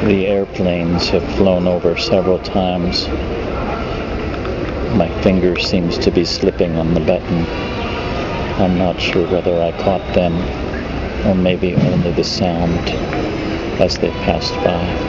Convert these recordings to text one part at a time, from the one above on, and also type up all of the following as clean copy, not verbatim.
The airplanes have flown over several times. My finger seems to be slipping on the button. I'm not sure whether I caught them or maybe only the sound as they passed by.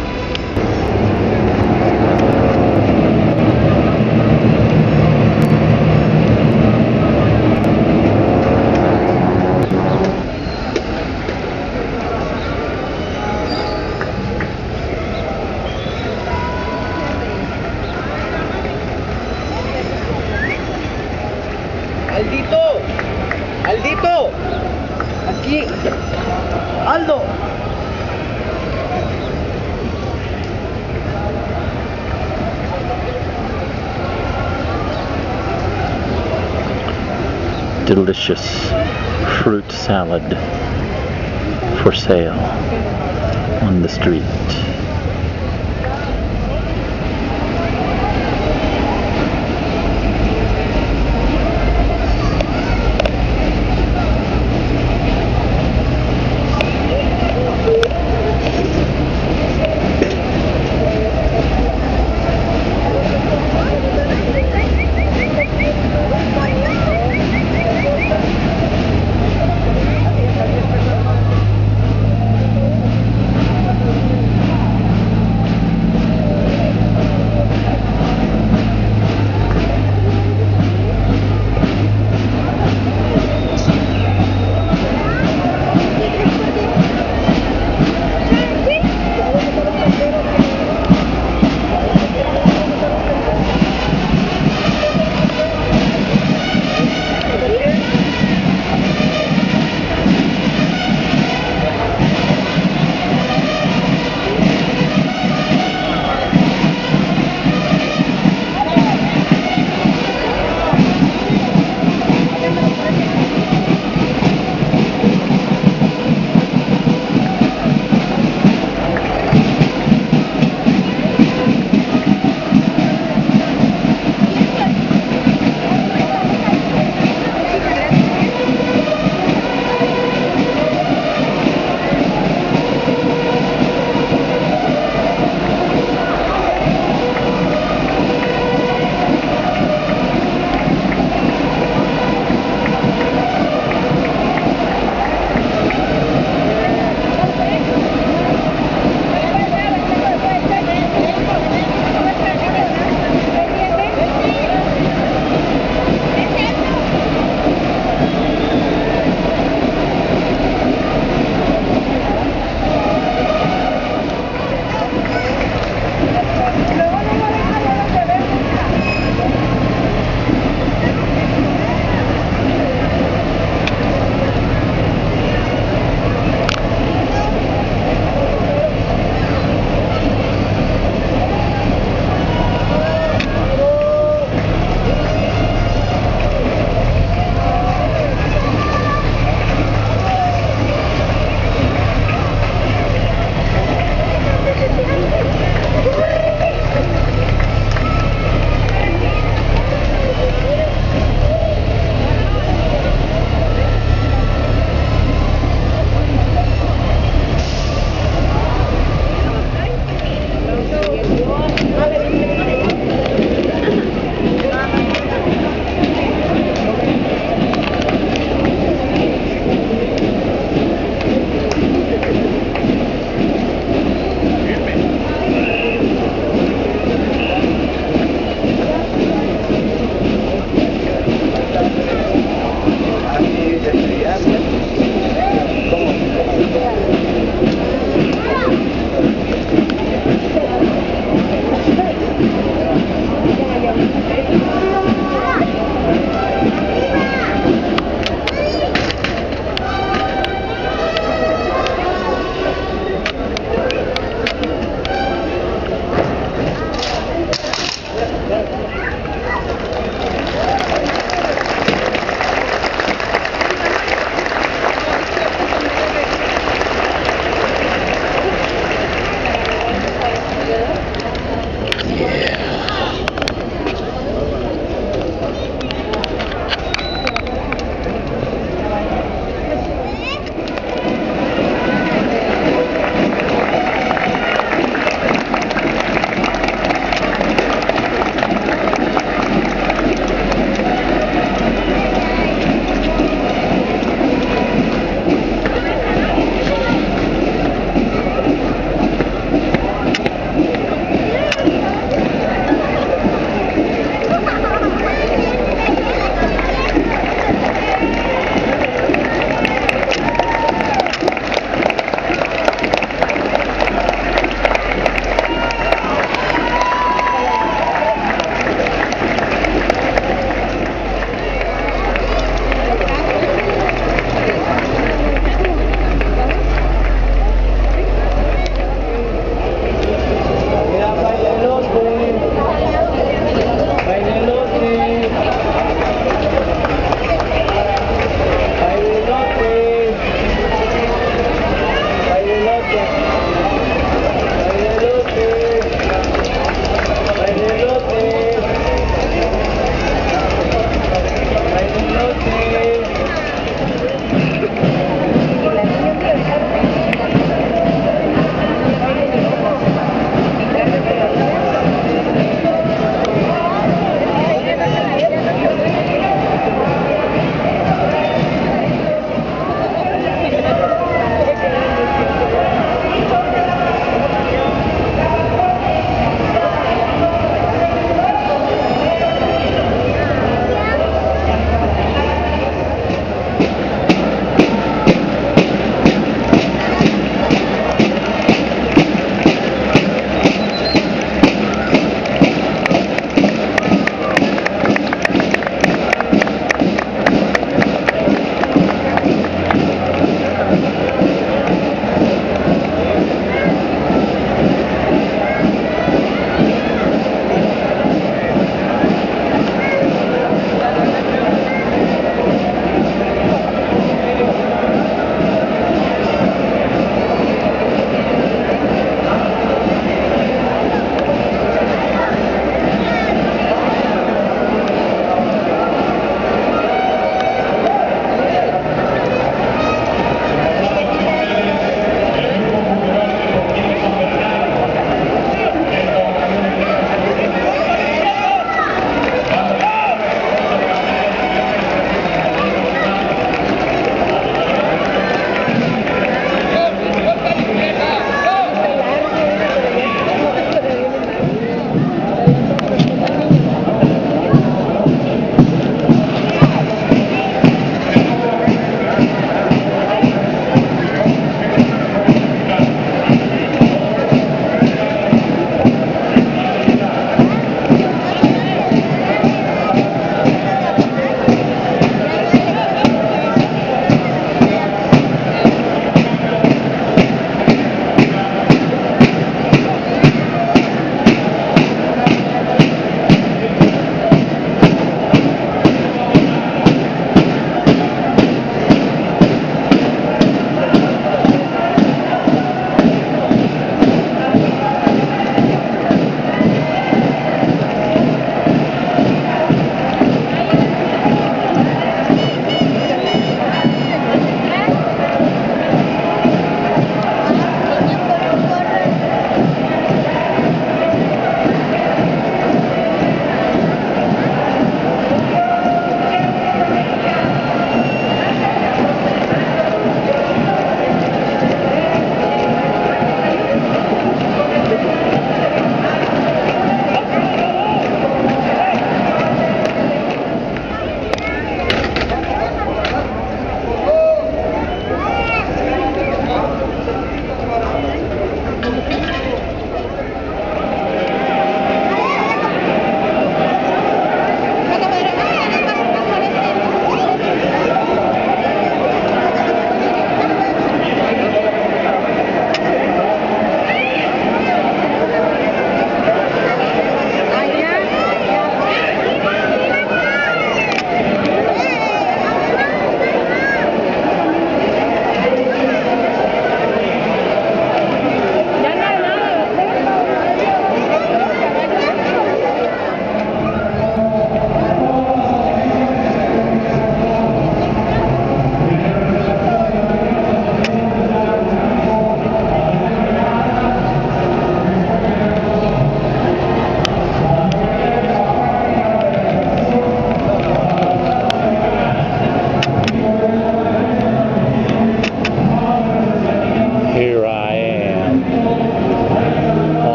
Aldito! Aldito! Aquí! Aldo! Delicious fruit salad for sale on the street.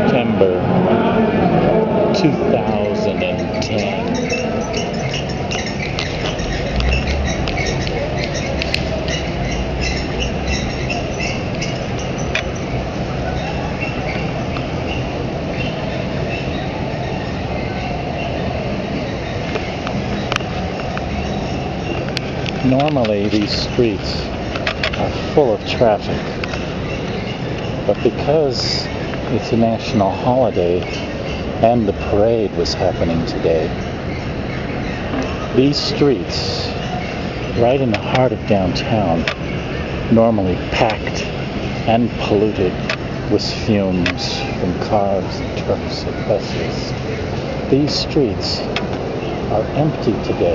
September 2010. Normally these streets are full of traffic, but because it's a national holiday and the parade was happening today, these streets right in the heart of downtown, normally packed and polluted with fumes from cars and trucks and buses, these streets are empty today.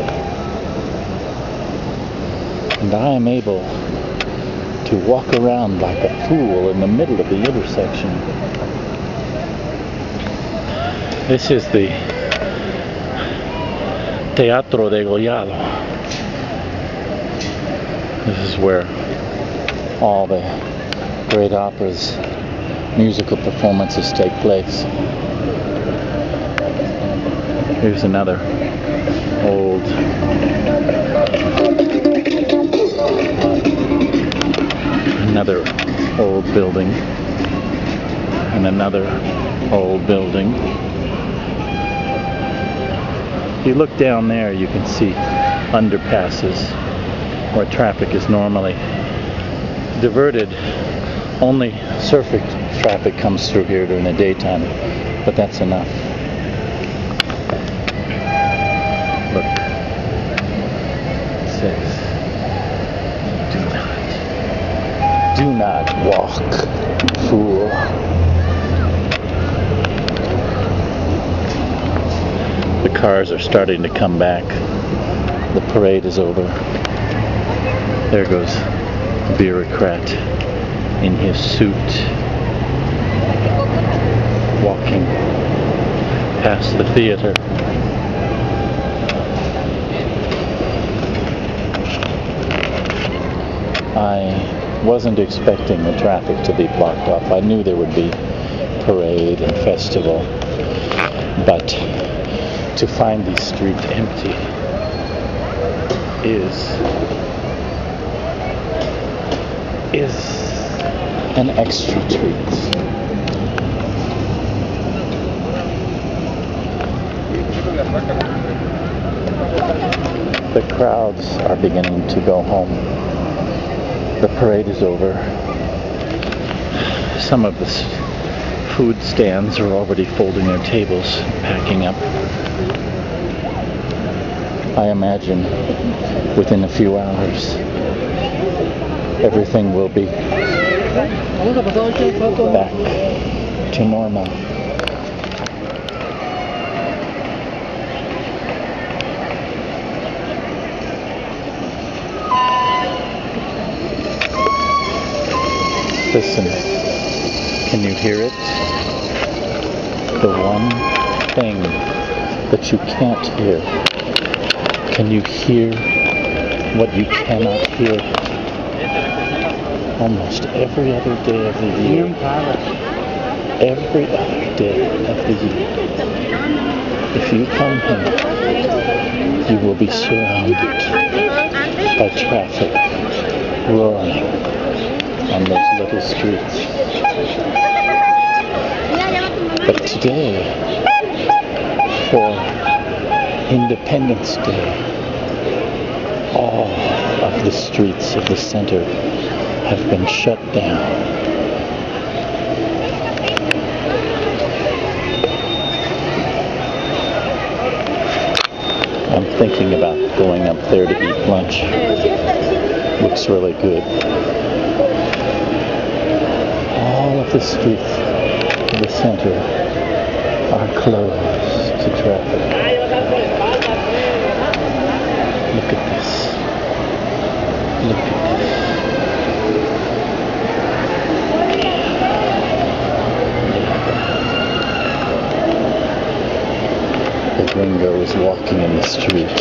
And I am able to walk around like a fool in the middle of the intersection. This is the Teatro de Gollado. This is where all the great opera's musical performances take place. Here's another old building, and another old building. If you look down there, you can see underpasses where traffic is normally diverted. Only surface traffic comes through here during the daytime, but that's enough. Look, it says, do not walk, fool. The cars are starting to come back. The parade is over. There goes the bureaucrat in his suit, walking past the theater. I wasn't expecting the traffic to be blocked off. I knew there would be parade and festival, but to find these streets empty is an extra treat. The crowds are beginning to go home. The parade is over. Some of the food stands are already folding their tables, packing up. I imagine within a few hours everything will be back to normal. Listen, can you hear it? The one thing that you can't hear. Can you hear what you cannot hear? Almost every other day of the year. Every other day of the year. If you come here, you will be surrounded by traffic roaring on those little streets. But today, for Independence Day, all of the streets of the center have been shut down. I'm thinking about going up there to eat lunch. Looks really good. All of the streets of the center are closed to traffic. Look at this. Look at this. The gringo is walking in the street.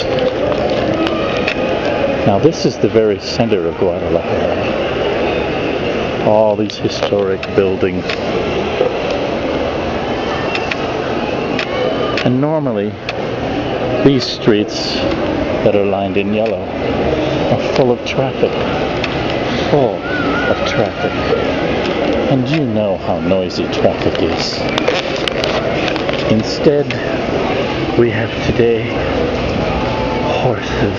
Now this is the very center of Guadalajara. All these historic buildings And normally, these streets that are lined in yellow are full of traffic. Full of traffic. And you know how noisy traffic is. Instead, we have today horses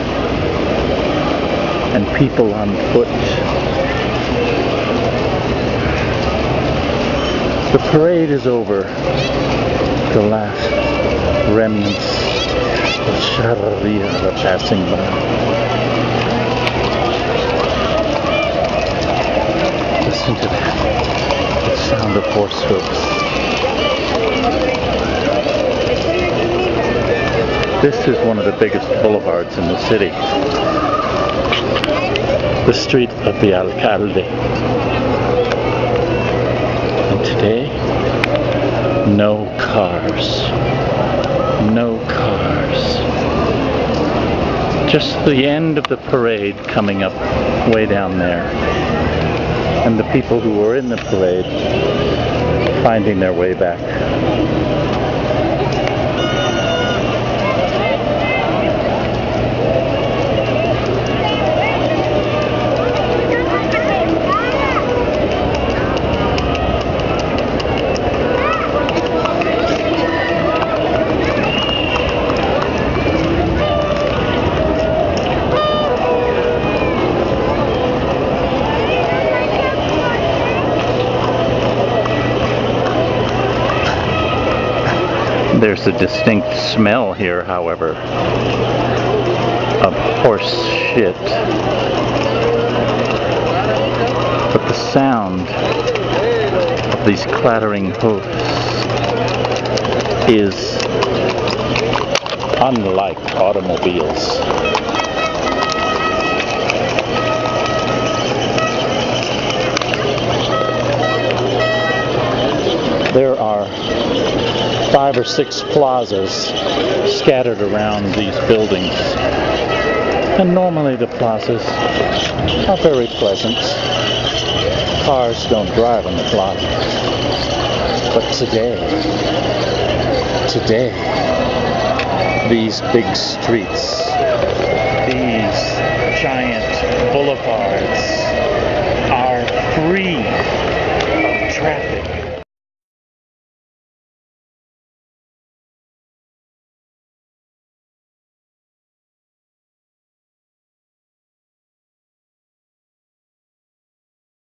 and people on foot. The parade is over. The last remnants of Sharia are passing by. Listen to that. The sound of horse hooves. This is one of the biggest boulevards in the city. The street of the Alcalde. And today, no cars. No cars. Just the end of the parade coming up way down there. And the people who were in the parade finding their way back. There's a distinct smell here, however, of horse shit. But the sound of these clattering hoofs is unlike automobiles. There are 5 or 6 plazas scattered around these buildings. And normally the plazas are very pleasant. Cars don't drive on the plaza. But today, these big streets, these giant boulevards,